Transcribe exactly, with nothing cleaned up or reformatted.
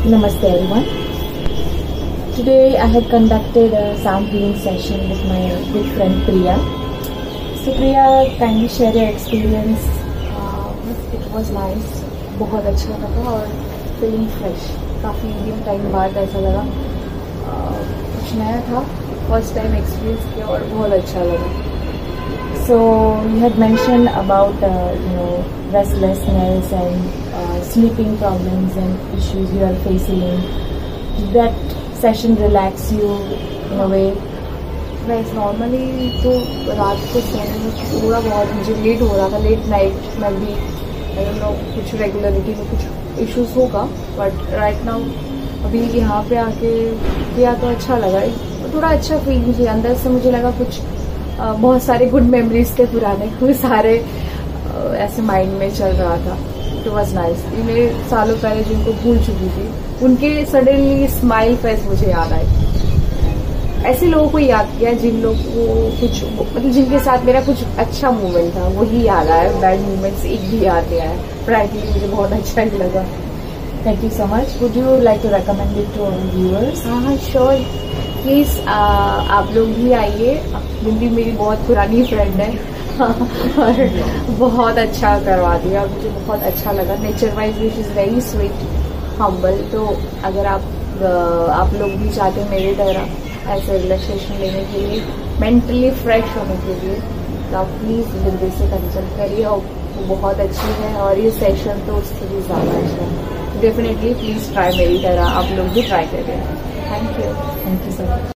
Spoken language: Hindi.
Namaste everyone. Today I had conducted a sound healing session with my good friend Priya. So Priya, kindly share your experience. Uh, it was nice. बहुत अच्छा लगा और feeling fresh. काफ़ी दिन टाइम बाद ऐसा लगा uh, कुछ नया था. First time experience किया और बहुत अच्छा लगा. So you had mentioned about uh, you know restlessness and uh, sleeping problems and issues you are facing. Did that session relax you in a way? वैसे नॉर्मली तो रात को सोने में थोड़ा बहुत मुझे लेट हो रहा था. लेट नाइट में भी आई डोंट नो कुछ रेगुलरिटी में कुछ इश्यूज होगा, बट राइट नाउ अभी यहाँ पे आके किया तो अच्छा लगा. थोड़ा अच्छा फील मुझे अंदर से मुझे लगा कुछ आ, बहुत सारे गुड मेमोरीज थे पुराने, वो सारे आ, ऐसे माइंड में चल रहा था. It was nice. मेरे सालों पहले जिनको भूल चुकी थी उनके सडनली स्माइल फेस मुझे याद आई. ऐसे लोगों को याद किया जिन लोग को कुछ मतलब जिनके साथ मेरा कुछ अच्छा मोमेंट था वही याद आया. बैड मोमेंट्स एक भी याद नहीं आया. फ्रैंकली मुझे बहुत अच्छा ही लगा. Thank you so much. Would you like to recommend it to our viewers? हाँ हाँ श्योर. प्लीज आप लोग भी आइए. बिंदी मेरी बहुत पुरानी फ्रेंड है और बहुत अच्छा करवा दिया. मुझे बहुत अच्छा लगा. Nature wise which is very sweet, humble. तो अगर आप आप लोग भी चाहते हैं मेरी तरह ऐसे रिलैक्सेशन लेने के लिए, मेंटली फ्रेश होने के लिए, तो आप प्लीज़ बिंदी से कंसल्ट करिए. और वो बहुत अच्छी है और ये सेशन तो उससे भी ज़्यादा अच्छा है. डेफिनेटली प्लीज़ ट्राई मेरी तरह आप लोग भी ट्राई करिए. Thank you. Thank you so much.